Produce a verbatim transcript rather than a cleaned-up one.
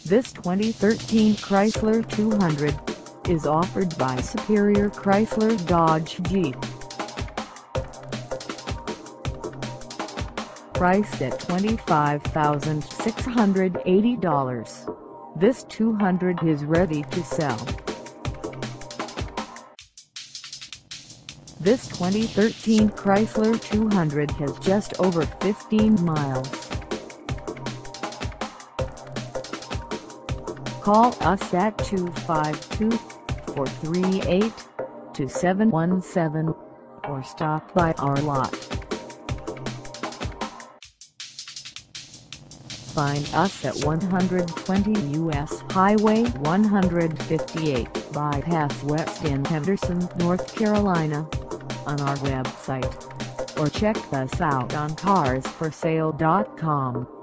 This twenty thirteen Chrysler two hundred is offered by Superior Chrysler Dodge Jeep. Priced at twenty-five thousand six hundred eighty dollars, this two hundred is ready to sell. This twenty thirteen Chrysler two hundred has just over fifteen miles. Call us at two five two, four three eight, two seven one seven or stop by our lot. Find us at one twenty U S Highway one fifty-eight, Bypass West in Henderson, North Carolina, on our website, or check us out on cars for sale dot com.